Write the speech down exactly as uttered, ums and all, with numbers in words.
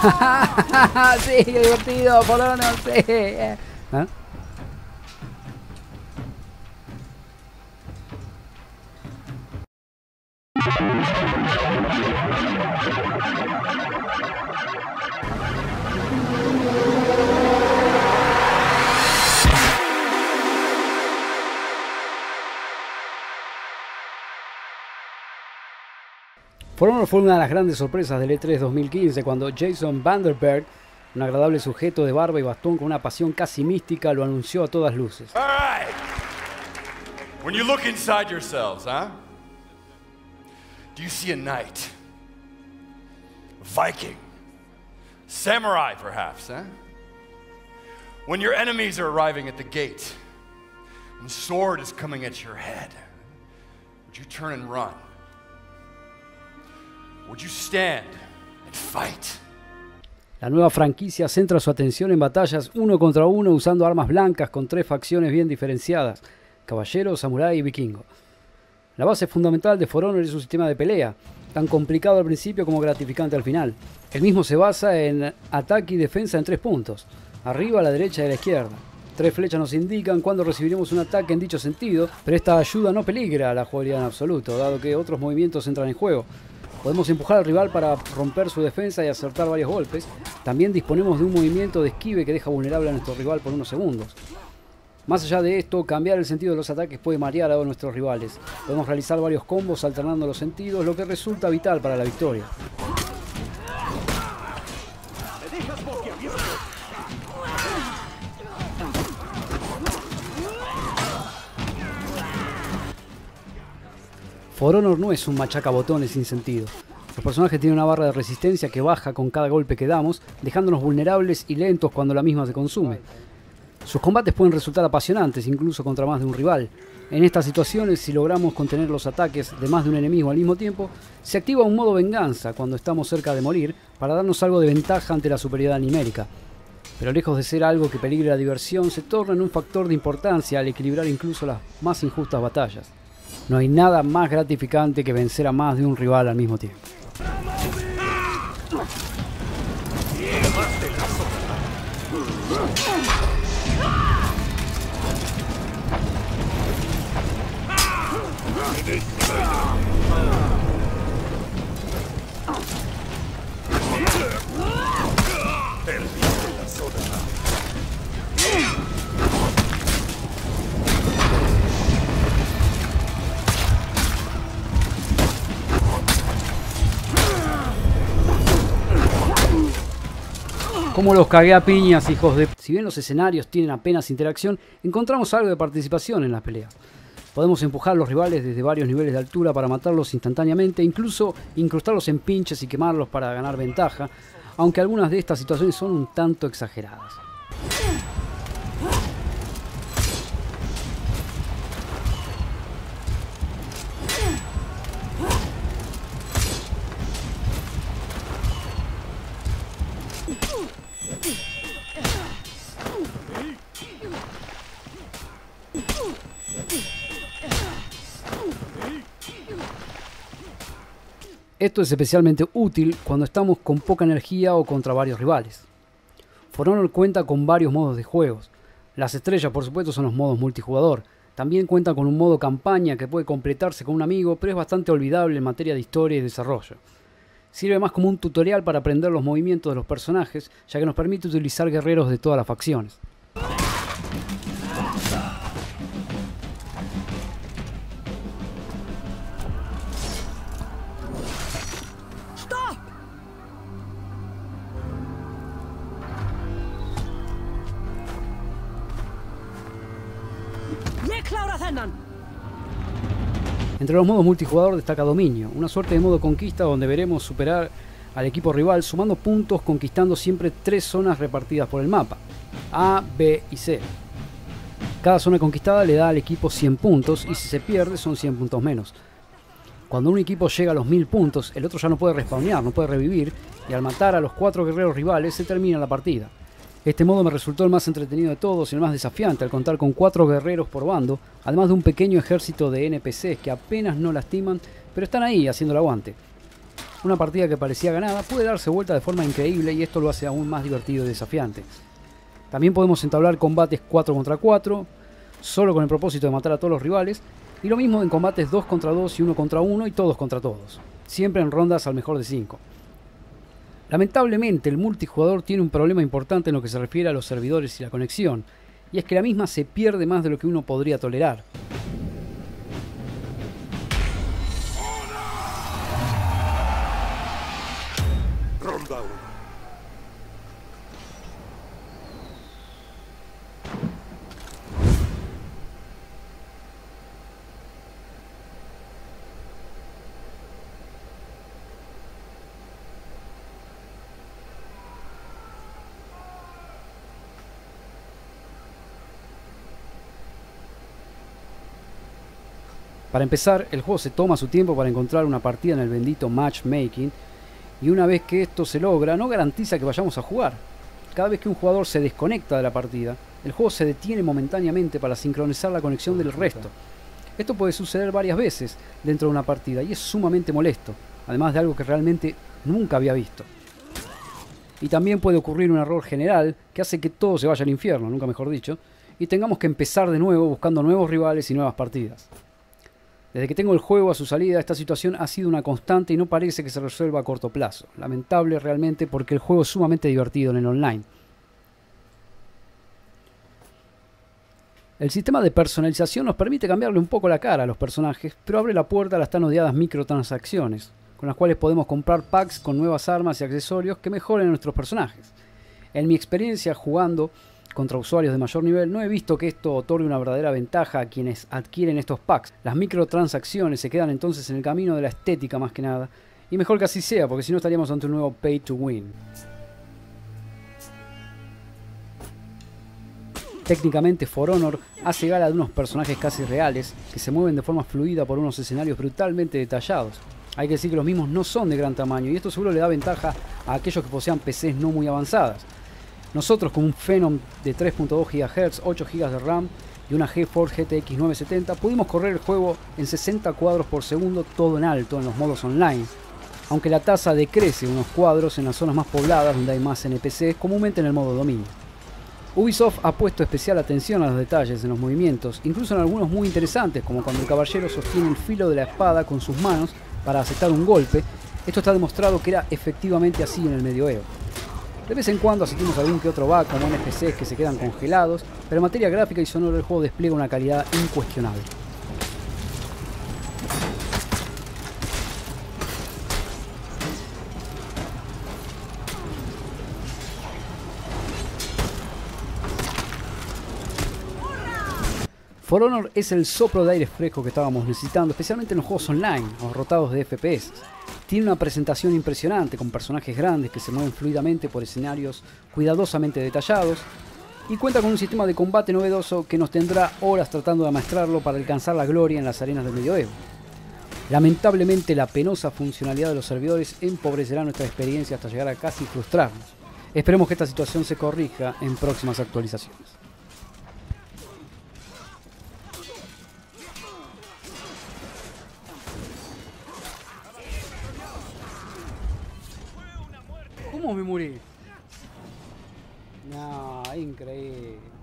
Sí, qué divertido, por ahora no sé. ¿Ah? For Honor fue una de las grandes sorpresas del E tres dos mil quince cuando Jason Vanderberg, un agradable sujeto de barba y bastón con una pasión casi mística, lo anunció a todas luces. All right. When you look inside yourselves, huh? Do you see a knight? A Viking? Samurai, perhaps, huh? When your enemies are arriving at the gate, and the sword is coming at your head, would you turn and run? Would you stand and fight? La nueva franquicia centra su atención en batallas uno contra uno usando armas blancas con tres facciones bien diferenciadas: caballero, samurái y vikingo. La base fundamental de For Honor es su sistema de pelea, tan complicado al principio como gratificante al final. El mismo se basa en ataque y defensa en tres puntos: arriba, a la derecha y a la izquierda. Tres flechas nos indican cuándo recibiremos un ataque en dicho sentido, pero esta ayuda no peligra la jugabilidad en absoluto, dado que otros movimientos entran en juego. Podemos empujar al rival para romper su defensa y acertar varios golpes. También disponemos de un movimiento de esquive que deja vulnerable a nuestro rival por unos segundos. Más allá de esto, cambiar el sentido de los ataques puede marear a nuestros rivales. Podemos realizar varios combos alternando los sentidos, lo que resulta vital para la victoria. For Honor no es un machacabotones sin sentido. Los personajes tienen una barra de resistencia que baja con cada golpe que damos, dejándonos vulnerables y lentos cuando la misma se consume. Sus combates pueden resultar apasionantes, incluso contra más de un rival. En estas situaciones, si logramos contener los ataques de más de un enemigo al mismo tiempo, se activa un modo venganza cuando estamos cerca de morir, para darnos algo de ventaja ante la superioridad numérica. Pero lejos de ser algo que peligre la diversión, se torna en un factor de importancia al equilibrar incluso las más injustas batallas. No hay nada más gratificante que vencer a más de un rival al mismo tiempo. Como los cagué a piñas, hijos de... Si bien los escenarios tienen apenas interacción, encontramos algo de participación en las peleas. Podemos empujar a los rivales desde varios niveles de altura para matarlos instantáneamente, incluso incrustarlos en pinches y quemarlos para ganar ventaja, aunque algunas de estas situaciones son un tanto exageradas. Esto es especialmente útil cuando estamos con poca energía o contra varios rivales. For Honor cuenta con varios modos de juegos. Las estrellas, por supuesto, son los modos multijugador. También cuenta con un modo campaña que puede completarse con un amigo, pero es bastante olvidable en materia de historia y desarrollo. Sirve más como un tutorial para aprender los movimientos de los personajes, ya que nos permite utilizar guerreros de todas las facciones. Entre los modos multijugador destaca Dominio, una suerte de modo conquista donde veremos superar al equipo rival sumando puntos, conquistando siempre tres zonas repartidas por el mapa, A, B y C. Cada zona conquistada le da al equipo cien puntos y si se pierde son cien puntos menos. Cuando un equipo llega a los mil puntos, el otro ya no puede respawnear, no puede revivir, y al matar a los cuatro guerreros rivales se termina la partida. Este modo me resultó el más entretenido de todos y el más desafiante al contar con cuatro guerreros por bando, además de un pequeño ejército de N P Cs que apenas no lastiman, pero están ahí haciendo el aguante. Una partida que parecía ganada puede darse vuelta de forma increíble y esto lo hace aún más divertido y desafiante. También podemos entablar combates cuatro contra cuatro, solo con el propósito de matar a todos los rivales, y lo mismo en combates dos contra dos y uno contra uno y todos contra todos, siempre en rondas al mejor de cinco. Lamentablemente el multijugador tiene un problema importante en lo que se refiere a los servidores y la conexión, y es que la misma se pierde más de lo que uno podría tolerar. Ronda uno. Para empezar, el juego se toma su tiempo para encontrar una partida en el bendito matchmaking, y una vez que esto se logra, no garantiza que vayamos a jugar. Cada vez que un jugador se desconecta de la partida, el juego se detiene momentáneamente para sincronizar la conexión del resto. Esto puede suceder varias veces dentro de una partida y es sumamente molesto, además de algo que realmente nunca había visto. Y también puede ocurrir un error general que hace que todo se vaya al infierno, nunca mejor dicho, y tengamos que empezar de nuevo buscando nuevos rivales y nuevas partidas. Desde que tengo el juego a su salida, esta situación ha sido una constante y no parece que se resuelva a corto plazo. Lamentable realmente, porque el juego es sumamente divertido en el online. El sistema de personalización nos permite cambiarle un poco la cara a los personajes, pero abre la puerta a las tan odiadas microtransacciones, con las cuales podemos comprar packs con nuevas armas y accesorios que mejoren a nuestros personajes. En mi experiencia jugando contra usuarios de mayor nivel, no he visto que esto otorgue una verdadera ventaja a quienes adquieren estos packs. Las microtransacciones se quedan entonces en el camino de la estética más que nada, y mejor que así sea, porque si no estaríamos ante un nuevo pay to win. Técnicamente For Honor hace gala de unos personajes casi reales, que se mueven de forma fluida por unos escenarios brutalmente detallados. Hay que decir que los mismos no son de gran tamaño, y esto seguro le da ventaja a aquellos que posean P Cs no muy avanzadas. Nosotros con un Phenom de tres punto dos gigahercios, ocho gigas de RAM y una GeForce G T X novecientos setenta pudimos correr el juego en sesenta cuadros por segundo, todo en alto en los modos online, aunque la tasa decrece unos cuadros en las zonas más pobladas donde hay más N P Cs, comúnmente en el modo dominio. Ubisoft ha puesto especial atención a los detalles en los movimientos, incluso en algunos muy interesantes, como cuando el caballero sostiene el filo de la espada con sus manos para aceptar un golpe. Esto está demostrado que era efectivamente así en el medioevo. De vez en cuando asistimos a algún que otro bug como N P Cs que se quedan congelados, pero en materia gráfica y sonora el juego despliega una calidad incuestionable. For Honor es el soplo de aire fresco que estábamos necesitando, especialmente en los juegos online, abarrotados de F P S. Tiene una presentación impresionante, con personajes grandes que se mueven fluidamente por escenarios cuidadosamente detallados, y cuenta con un sistema de combate novedoso que nos tendrá horas tratando de amaestrarlo para alcanzar la gloria en las arenas del medioevo. Lamentablemente, la penosa funcionalidad de los servidores empobrecerá nuestra experiencia hasta llegar a casi frustrarnos. Esperemos que esta situación se corrija en próximas actualizaciones. ¿Cómo me morí? No, increíble.